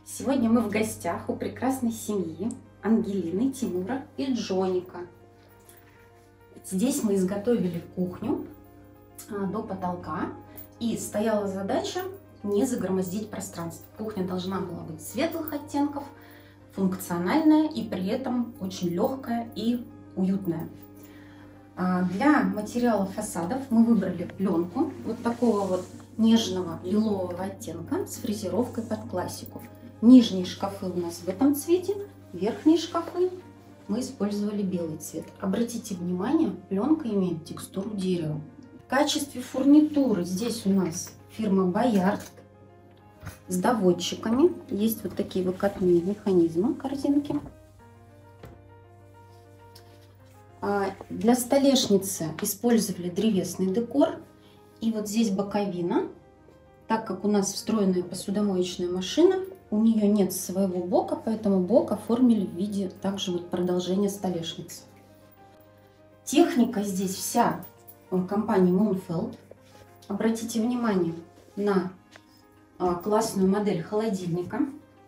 Сегодня мы в гостях у прекрасной семьи Ангелины, Тимура и Джоника. Здесь мы изготовили кухню до потолка, и стояла задача не загромоздить пространство. Кухня должна была быть светлых оттенков, функциональная и при этом очень легкая и уютная. Для материала фасадов мы выбрали пленку вот такого вот нежного лилового оттенка с фрезеровкой под классику. Нижние шкафы у нас в этом цвете, верхние шкафы мы использовали белый цвет. Обратите внимание, пленка имеет текстуру дерева. В качестве фурнитуры здесь у нас фирма Боярд с доводчиками. Есть вот такие выкатные механизмы, корзинки. Для столешницы использовали древесный декор. И вот здесь боковина. Так как у нас встроенная посудомоечная машина, у нее нет своего бока, поэтому бок оформили в виде также вот продолжения столешницы. Техника здесь вся компании Moonfeld. Обратите внимание на классную модель холодильника.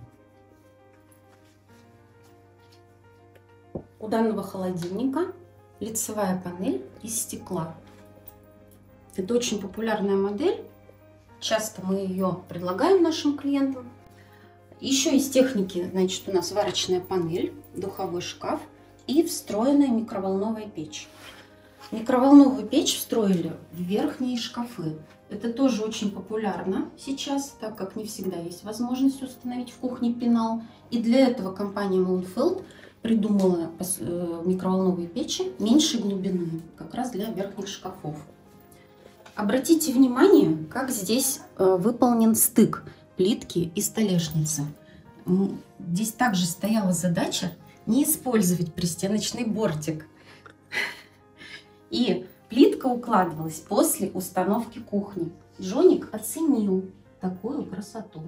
У данного холодильника лицевая панель из стекла. Это очень популярная модель. Часто мы ее предлагаем нашим клиентам. Еще из техники, значит, у нас варочная панель, духовой шкаф и встроенная микроволновая печь. Микроволновую печь встроили в верхние шкафы. Это тоже очень популярно сейчас, так как не всегда есть возможность установить в кухне пенал. И для этого компания Moonfeld придумала микроволновые печи меньшей глубины, как раз для верхних шкафов. Обратите внимание, как здесь выполнен стык плитки и столешницы. Здесь также стояла задача не использовать пристеночный бортик. И плитка укладывалась после установки кухни. Джоник оценил такую красоту.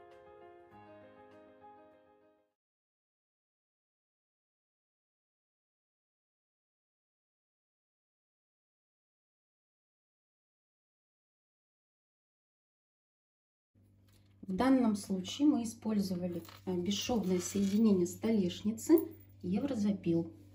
В данном случае мы использовали бесшовное соединение столешницы Еврозапил.